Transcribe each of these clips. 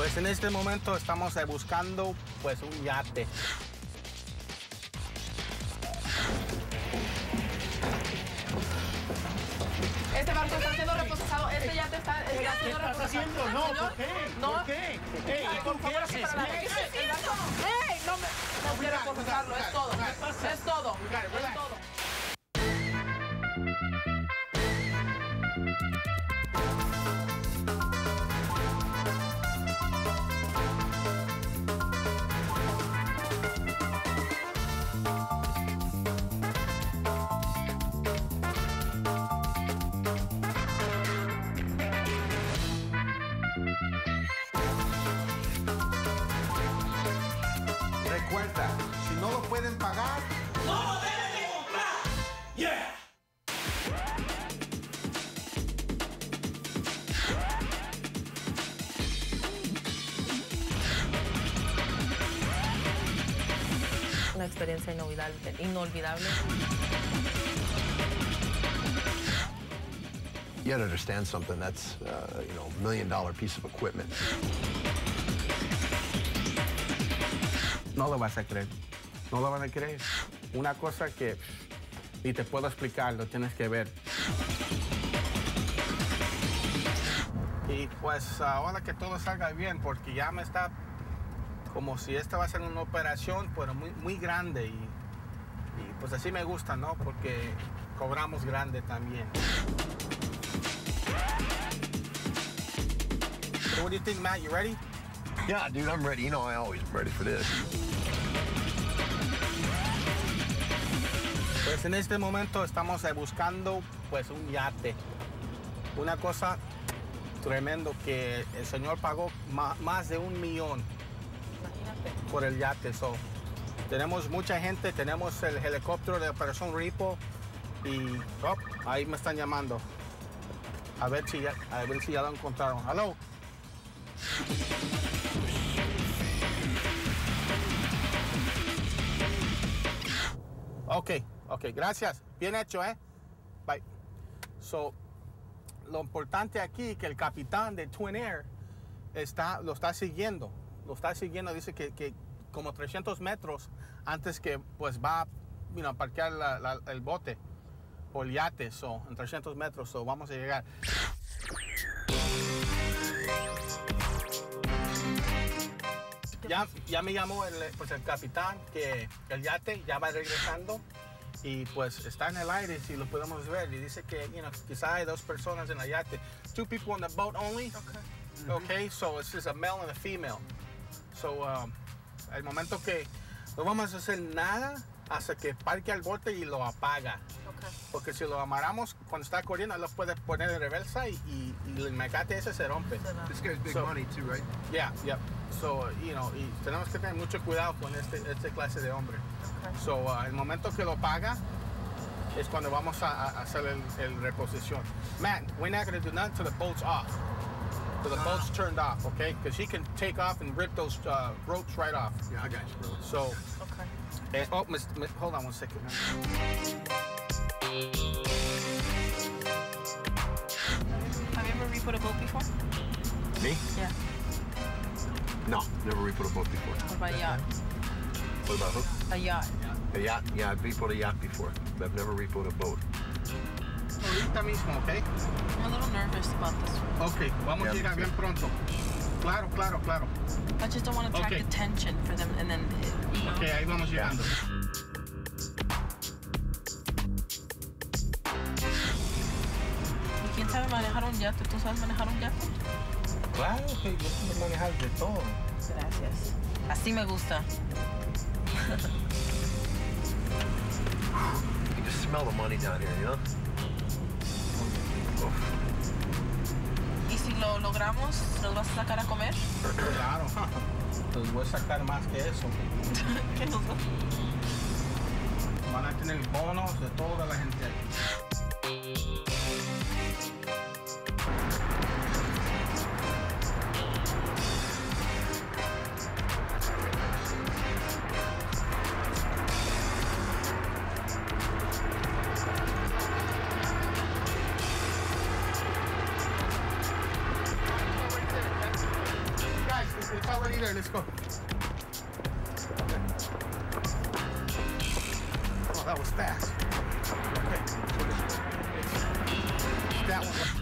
Pues en este momento estamos buscando pues un yate. Este barco está siendo reposado, este yate está siendo reposado. ¿Qué estás haciendo? No, ¿por qué? No. ¿Por qué? Ey, Por favor, aquí para la gente. El barco, ¡ey! No quiero procesarlo, es todo. Es todo. Es todo. Recuerda, si no lo pueden pagar, ¡No lo deben de comprar! ¡Yeah! Una experiencia inolvidable. You gotta understand something. That's, $1 million piece of equipment. No lo vas a creer. No lo van a creer. Una cosa que ni te puedo explicar, lo tienes que ver. Y pues ahora que todo salga bien, porque ya me está como si esta va a ser una operación, pero muy grande. Y pues así me gusta, ¿no? Porque cobramos grande también. So what do you think, Matt? You ready? Yeah, dude, I'm ready. You know, I always am ready for this. Pues en este momento estamos buscando pues un yate. Una cosa tremendo que el señor pagó más de $1 millón por el yate. So, tenemos mucha gente, tenemos el helicóptero de Operación Ripo y ahí me están llamando. A ver si ya lo encontraron. Hello. Ok, gracias. Bien hecho, ¿eh? Bye. So, lo importante aquí es que el capitán de Twin Air lo está siguiendo. Lo está siguiendo, dice que como 300 metros antes que pues va a parquear el bote o el yate. So, en 300 metros, so, vamos a llegar. Ya me llamó el capitán que el yate ya va regresando y pues está en el aire si lo podemos ver y dice que quizá hay 2 personas en el yate. 2 people on the boat only. Okay, so it's just a male and a female. So el momento que no vamos a hacer nada hasta que parque el bote y lo apaga. Porque si lo amarramos cuando está corriendo, lo puedes poner en reversa y el mecate ese se rompe. This guy's big money too, right? Yeah. So, y tenemos que tener mucho cuidado con este clase de hombre. So, el momento que lo paga es cuando vamos a hacer el reposición. Matt, we're not going to do nothing till the boat's off. Till the boat's turned off, okay? Because he can take off and rip those ropes right off. Yeah, I got you, brother. So, hold on one second. Have you ever re-put a boat before? Me? Yeah. No, never re-put a boat before. What about a yacht? What about who? A yacht. A yacht? Yeah, I've re-put a yacht before, but I've never re-put a boat. Ahorita mismo, ¿ok? I'm a little nervous about this one. Ok, vamos a llegar bien pronto. Claro. I just don't want to attract attention for them and then, Ok, ahí vamos llegando. ¿Y quién sabe manejar un yate? ¿Tú sabes manejar un yate? Claro que yo puedo manejar de todo. Gracias. Así me gusta. You can just smell the money down here, you know? ¿Y si lo logramos, nos vas a sacar a comer? Claro. Pues voy a sacar más que eso. ¿Qué nos va? Van a tener bonos de toda la gente aquí. already there. Let's go. Oh, that was fast. Okay. That one.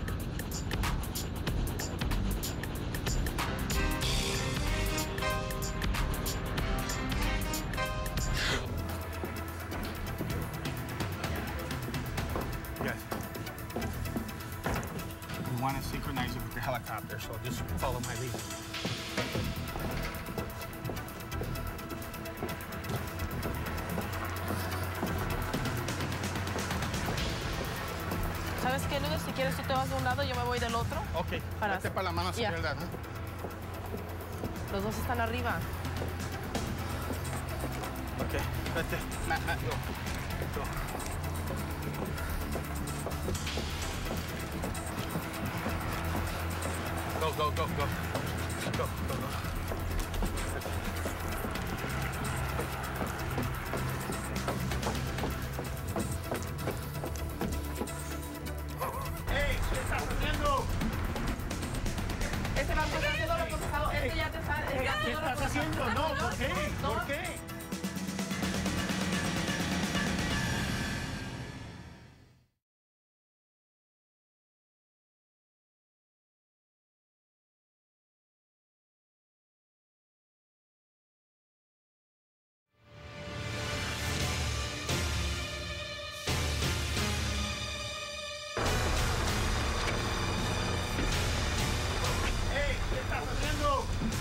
Yes. We want to synchronize it with the helicopter, so just follow my lead. ¿Sabes qué, Ludo? Si quieres, tú te vas de un lado, yo me voy del otro. Ok, vete para la mano hacia Yeah. el lado. Los dos están arriba. Ok, vete. Matt, go. Go. Go. Go. ¡Ey! ¿Qué estás haciendo? Este banco está haciendo reposado. Este ya te está... ¿Qué estás haciendo? No, ¿por qué? No. ¿Por qué? ¡Ey! ¿Qué estás haciendo?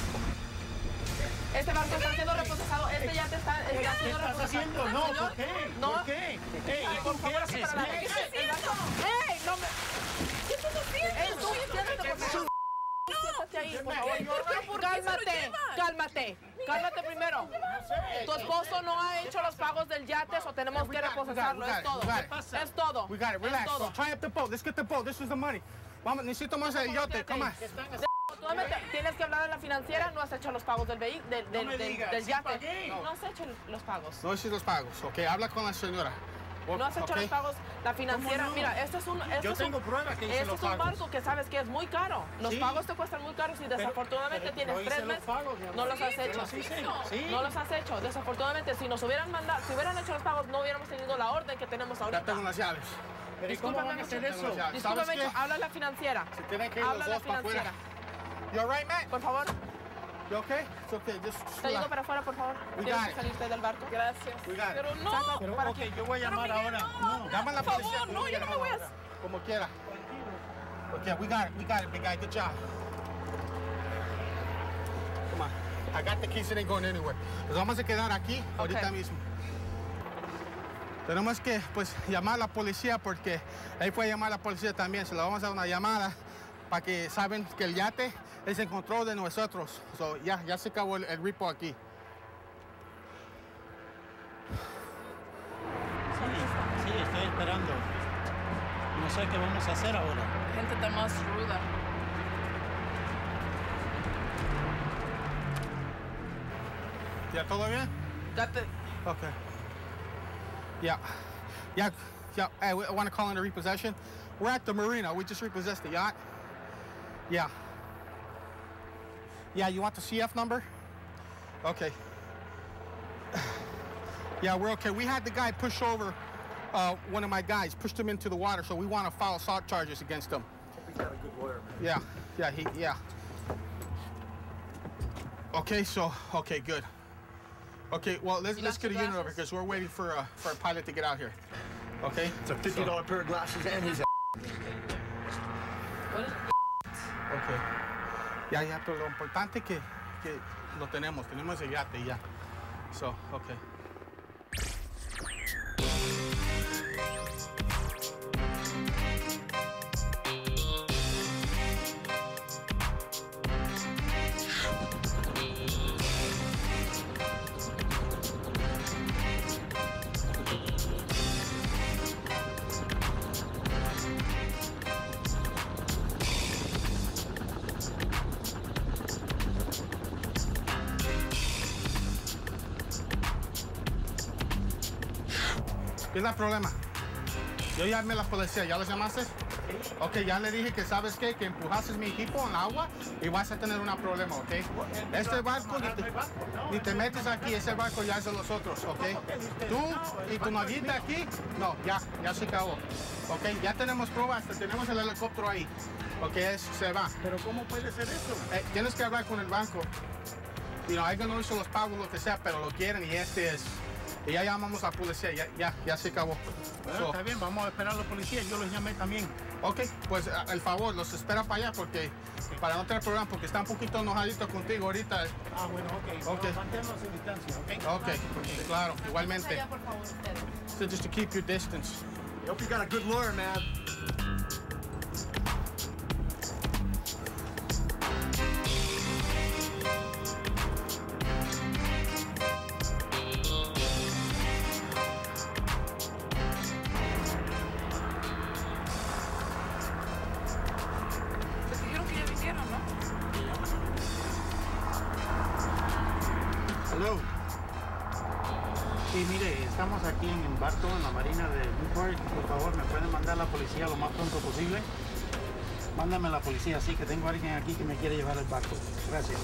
Este banco está haciendo reposado. Este ya te está... ¿Qué estás haciendo? No, ¿por qué? No. ¿Por qué? ¡Ey! Ay, por favor, ¿qué para la haces? el banco... ¡Ey! ¡No me... ¿Qué estás haciendo? ¡Ey, tú! Siéntate, por favor. Siéntate ahí, por favor. Cálmate primero. Tu esposo no ha hecho los pagos del yate, o tenemos que reposarlo. Es todo. Es todo. We got it. Relax. Es todo. Try up the boat. Let's get the boat. This is the money. Vamos, necesito más el yote. Come on. Desafortunadamente, tienes que hablar a la financiera, no has hecho los pagos del del yate. pagué. No has hecho los pagos. No hice los pagos. Ok, habla con la señora. No has hecho Ok. los pagos. La financiera, ¿Cómo no? mira, este es un... Yo tengo pruebas que hice Este los es un pagos. barco que sabes que es muy caro. Los Sí. pagos te cuestan muy caros y desafortunadamente pero tienes no hice 3 los meses. pagos, mi amor. No los has hecho. los hice. Sí. No los has hecho. Desafortunadamente, si nos hubieran mandado, si hubieran hecho los pagos, no hubiéramos tenido la orden que tenemos Ya ahorita. tengo las llaves. Pero ¿y cómo van a hacer eso? ¿Sabes Discúlpame, qué? habla a la financiera. Se tienen que ir Habla los a la dos para afuera. financiera. You all right, Matt? Por favor, You okay? It's okay. Just te ayudo para afuera, por favor. We Tienes got que it. salirte del barco. Gracias. We got it. Pero no. Pero, ¿para ok, qué? yo voy a llamar ahora. No. Llama a la Por policía. favor, no, yo no me voy a... Como quiera. Okay, we got it, big guy. Good job. Come on. I got the keys, it ain't going anywhere. Nos vamos a quedar aquí ahorita mismo. Tenemos que, pues, llamar a la policía porque él puede llamar a la policía también. Se le vamos a dar una llamada para que saben que el yate es en control de nosotros. So, ya se acabó el repo aquí. Sí, estoy esperando. No sé qué vamos a hacer ahora. Gente está más ruda. ¿Ya todo bien? Date. Okay. Yeah. Hey, I want to call in a repossession. We're at the marina. We just repossessed the yacht. Yeah. Yeah, you want the CF number? Okay. Yeah, we're okay. We had the guy push over one of my guys, pushed him into the water, so we want to file assault charges against him. He's got a good lawyer, man. Yeah. Okay, okay, good. Okay, well, let's get a unit over because we're waiting for a pilot to get out here. Okay? It's a $50 pair of glasses and his Okay. Ya, pero lo importante que lo tenemos el yate ya. So, okay. ¿Qué es el problema? Yo llamé a la policía, ¿ya los llamaste? Ok, ya le dije que sabes qué, que empujaste mi equipo en agua y vas a tener un problema, ok. Este barco, ni te metes aquí, ese barco ya es de los otros, ok. Tú y tu naguita aquí, no, ya se acabó. Ok, ya tenemos pruebas, tenemos el helicóptero ahí. Ok, se va. Pero ¿cómo puede ser eso? Tienes que hablar con el banco. Alguien no hizo los pagos, lo que sea, pero lo quieren y este es. Y ya llamamos a la policía, ya se acabó. Bueno, está bien, vamos a esperar a los policías, yo los llamé también. Ok, pues el favor, los espera para allá porque para no tener problema, porque está un poquito enojadito contigo ahorita. Ah, bueno, ok. Manténnos en distancia, ok. Ok, claro, igualmente. Allá, por favor, ustedes. So just to keep your distance. I hope you got a good lawyer, man. Les dijeron que ya vinieron, ¿no? Hello. Sí, mire, estamos aquí en el barco en la marina de Newport. Por favor, ¿me pueden mandar a la policía lo más pronto posible? Mándame a la policía, sí, que tengo a alguien aquí que me quiere llevar al barco. Gracias.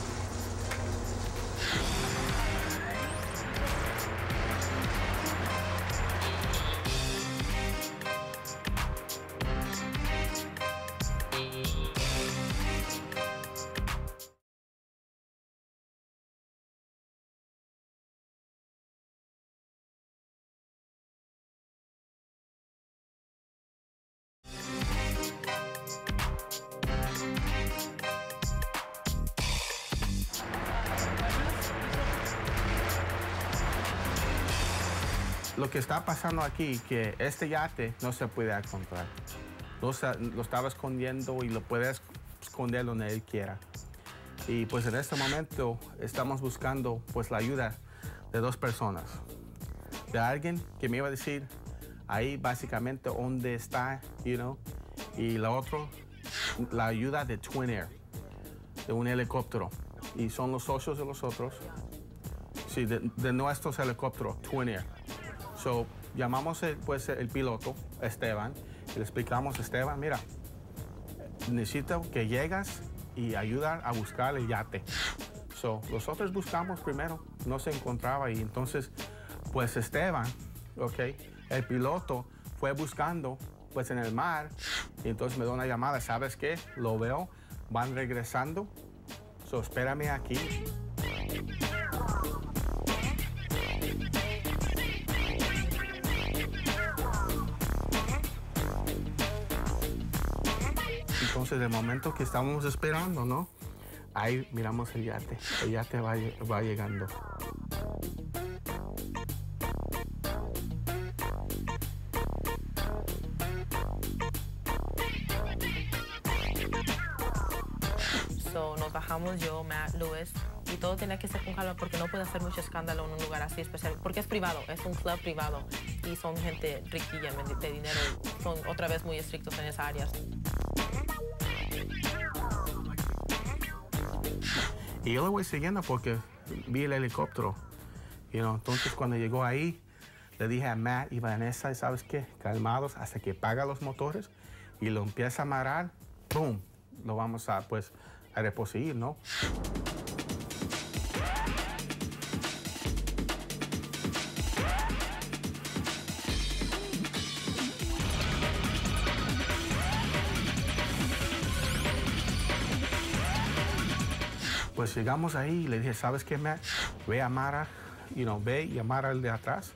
Lo que está pasando aquí, que este yate no se puede encontrar. Lo estaba escondiendo y lo puede esconder donde él quiera. Y pues en este momento estamos buscando pues la ayuda de dos personas. De alguien que me iba a decir ahí básicamente dónde está, y la otra, la ayuda de Twin Air, de un helicóptero. Y son los socios de los otros, sí, de nuestros helicópteros, Twin Air. So, llamamos el piloto, Esteban, y le explicamos, Esteban, mira, necesito que llegas y ayudar a buscar el yate. So, nosotros buscamos primero, no se encontraba y entonces, pues Esteban, el piloto fue buscando pues en el mar y entonces me da una llamada, ¿sabes qué? Lo veo, van regresando, so espérame aquí. Entonces, de momento que estamos esperando, ¿no? Ahí miramos el yate va llegando. So, nos bajamos yo, Matt, Lewis, y todo tenía que ser con calma porque no puede hacer mucho escándalo en un lugar así especial, porque es privado, es un club privado y son gente riquilla de dinero, son otra vez muy estrictos en esas áreas. Y yo lo voy siguiendo porque vi el helicóptero. Entonces, cuando llegó ahí, le dije a Matt y Vanessa, ¿sabes qué? Calmados hasta que apaga los motores y lo empieza a amarrar, ¡boom! Lo vamos a reposeer, ¿no? Pues llegamos ahí y le dije, ¿sabes qué, Matt? Ve a amarra, ve y amarra el de atrás.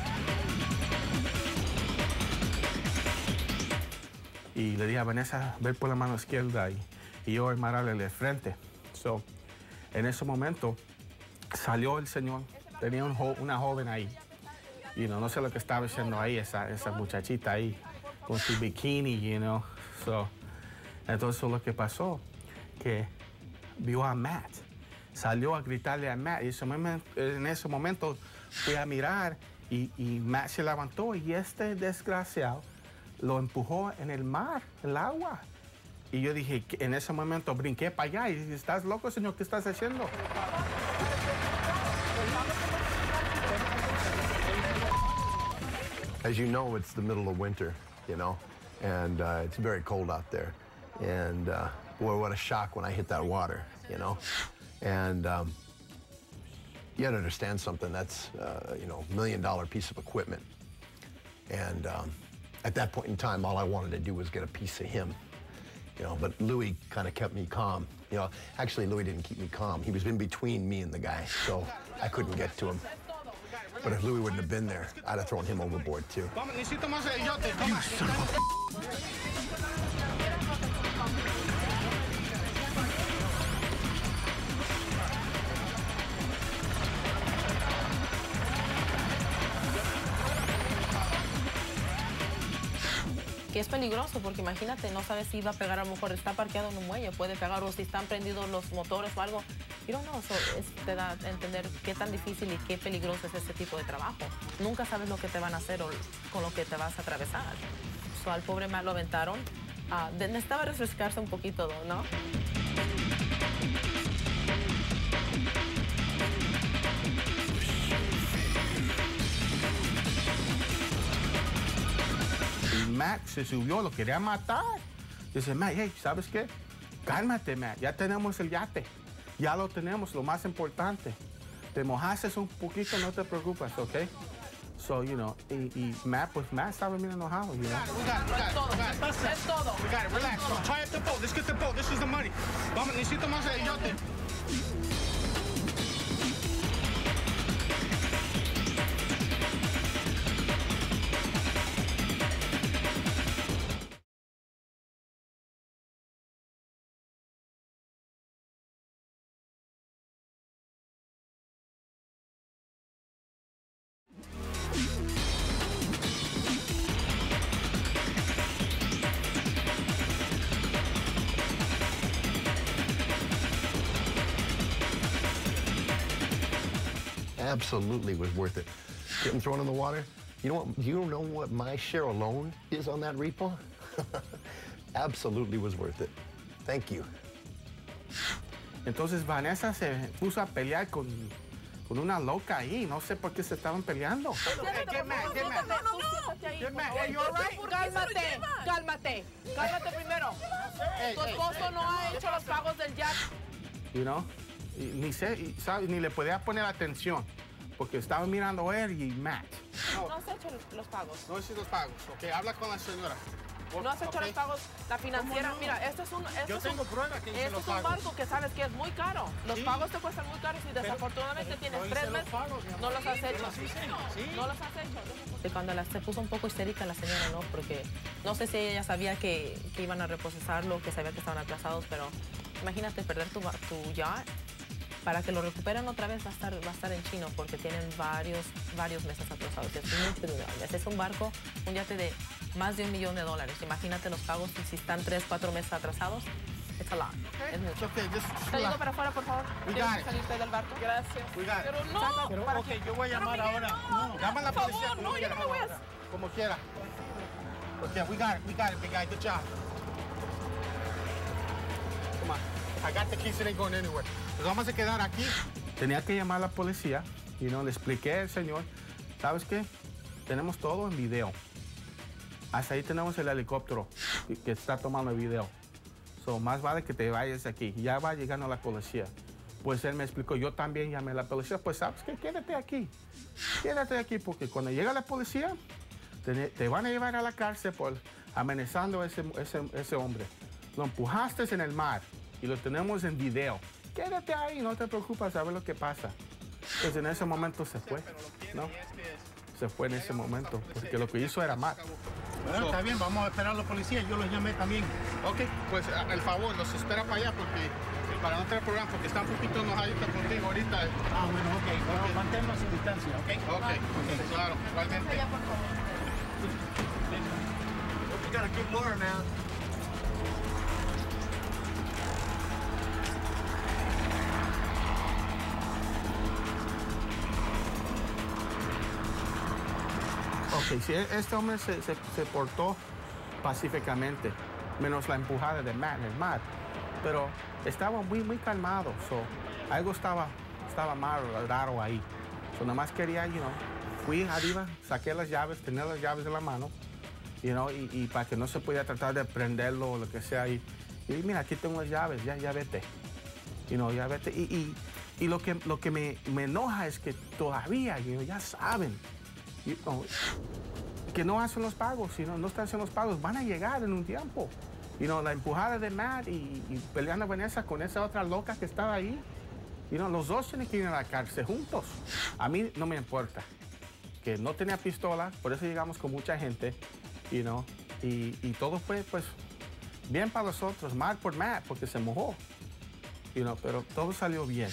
Y le dije a Vanessa, ve por la mano izquierda y yo amarrarle el de frente. So, en ese momento salió el señor, tenía una joven ahí. No sé lo que estaba haciendo ahí, esa muchachita ahí, con su bikini, So, entonces lo que pasó, que vio a Matt, salió a gritarle a Matt y en ese momento fui a mirar y Matt se levantó y este desgraciado lo empujó en el mar, el agua. Y yo dije, en ese momento brinqué para allá y dije, ¿estás loco, señor? ¿Qué estás haciendo? As you know, it's the middle of winter, and it's very cold out there. And boy, what a shock when I hit that water, you know. And you got to understand something. That's you know, $1 million piece of equipment. And at that point in time, all I wanted to do was get a piece of him, you know. But Louis kind of kept me calm. You know, actually, Louis didn't keep me calm. He was in between me and the guy, so I couldn't get to him. But if Louis wouldn't have been there, I'd have thrown him overboard too. Que es peligroso porque imagínate, no sabes si va a pegar, a lo mejor está parqueado en un muelle, puede pegar, o si están prendidos los motores o algo. You don't know, te da a entender qué tan difícil y qué peligroso es este tipo de trabajo. Nunca sabes lo que te van a hacer o con lo que te vas a atravesar. Al pobre Matt lo aventaron. Necesitaba refrescarse un poquito, ¿no? Matt se subió, lo quería matar. Dice, Matt, hey, ¿sabes qué? Cálmate, Matt, ya tenemos el yate. Ya lo tenemos, lo más importante. Te mojaste un poquito, no te preocupes, ¿ok? So, you know, y Matt, pues Matt estaba bien enojado, you know. We got it. Es todo. We got it. Relax. Try up the boat. Let's get the boat. This is the money. Vamos, necesito más de yote. Absolutely was worth it. Getting thrown in the water. You know what my share alone is on that repo? Absolutely was worth it. Thank you. Entonces Vanessa se puso a pelear con una loca ahí. No sé por qué se estaban peleando. Get mad. Get mad. Hey, you all right? Cálmate primero. Tu esposo no ha hecho los pagos del yacht. You know? Ni le podía poner atención porque estaba mirando a él y Matt. No has hecho los pagos. No hice los pagos, ok. Habla con la señora. No has hecho los pagos. La financiera, mira, esto es un prueba que hice esto es un barco que sabes que es muy caro. Los pagos te cuestan muy caros y desafortunadamente tienes 3 meses. No los has hecho. No los has hecho. Cuando se puso un poco histérica la señora, ¿no? Porque no sé si ella sabía que iban a reprocesarlo, que sabía que estaban atrasados, pero imagínate perder tu yacht. Para que lo recuperen otra vez va a estar en chino porque tienen varios meses atrasados. Es muy peligroso. Es un barco, un yate de más de $1 millón. Imagínate los pagos y si están 3, 4 meses atrasados. It's a lot. Es mucho. Okay, Te digo para afuera, por favor. ¿Quieres salirte del barco? Gracias. Pero no. Ok, yo voy a llamar ahora. No, llama a la policía. Por favor, no, yo no me voy a... Como quiera. Okay, we got it, big guy. Good job. Come on. I got the keys, it ain't going anywhere. Nos vamos a quedar aquí. Tenía que llamar a la policía y le expliqué al señor, ¿sabes qué? Tenemos todo en video. Hasta ahí tenemos el helicóptero que está tomando el video. So, más vale que te vayas de aquí. Ya va llegando la policía. Pues él me explicó, yo también llamé a la policía. Pues, ¿sabes qué? Quédate aquí. Quédate aquí porque cuando llega la policía, te van a llevar a la cárcel por amenazando a ese hombre. Lo empujaste en el mar y lo tenemos en video. Quédate ahí, no te preocupes, sabes lo que pasa. Pues en ese momento se fue, ¿no? Se fue en ese momento, porque lo que hizo era mal. Bueno, está bien, vamos a esperar a los policías, yo los llamé también. Ok, pues el favor, los espera para allá, porque para no tener problema, porque está un poquito enojadita contigo ahorita. Ah, bueno, ok, bueno, manténnos en distancia, ¿ok? Ok, claro, igualmente. Allá, por favor. You gotta keep lowering, man. Ok, sí, este hombre se portó pacíficamente, menos la empujada de Matt en el mar, pero estaba muy calmado, so, algo estaba mal, raro ahí. So, nada más quería, fui arriba, saqué las llaves, tenía las llaves en la mano, you know, y para que no se pueda tratar de prenderlo o lo que sea. Y mira, aquí tengo las llaves, ya vete. You know, ya vete. Y lo que me enoja es que todavía, you know, ya saben, you know, que no hacen los pagos, no están haciendo los pagos, van a llegar en un tiempo. You know, la empujada de Matt y peleando a Vanessa con esa otra loca que estaba ahí. You know, los dos tienen que ir a la cárcel juntos. A mí no me importa que no tenía pistola, por eso llegamos con mucha gente, you know, y todo fue, pues, bien para nosotros, mal por Matt, porque se mojó, you know, pero todo salió bien.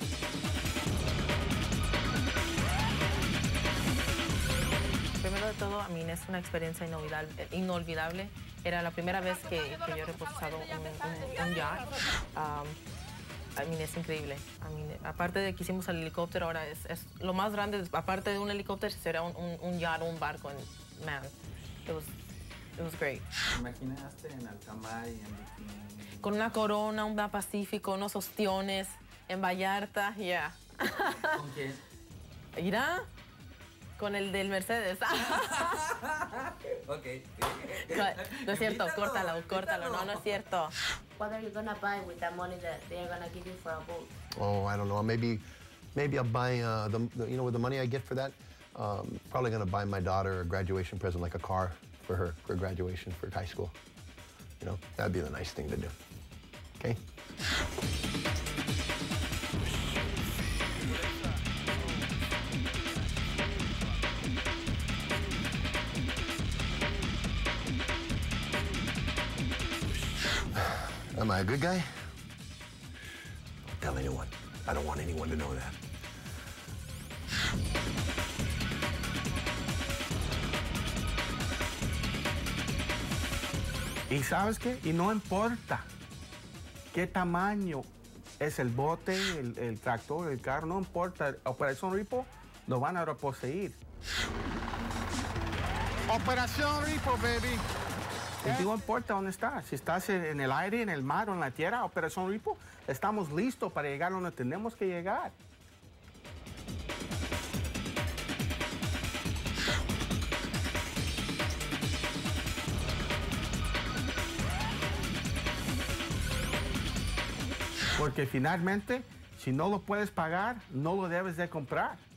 Primero de todo, a mí es una experiencia inolvidable. Era la primera vez que yo he reposado un yacht. A mí es increíble. Aparte de que hicimos el helicóptero, ahora es lo más grande, aparte de un helicóptero, será un yacht, un barco. Man, it was great. ¿Te imaginaste en alta mar y en bikini? Con una corona, un Pacífico, unos ostiones, en Vallarta, yeah. ¿Con quién? ¿Irá? Con el del Mercedes. Ok. No es cierto, córtalo. No es cierto. What are you gonna buy with that money that they are gonna give you for a boat? Oh, I don't know. Maybe I'll buy you know, with the money I get for that, probably gonna buy my daughter a graduation present, like a car for her for graduation for high school. You know, that'd be the nice thing to do. Okay. Am I a good guy? Don't tell anyone. I don't want anyone to know that. ¿Y sabes qué? Y no importa qué tamaño es el bote, el tractor, el carro, no importa. Operación Ripo lo van a reposeer. Operación Ripo, baby. Y no importa dónde estás, si estás en el aire, en el mar o en la tierra, Operación Ripo, estamos listos para llegar donde tenemos que llegar. Porque finalmente, si no lo puedes pagar, no lo debes de comprar.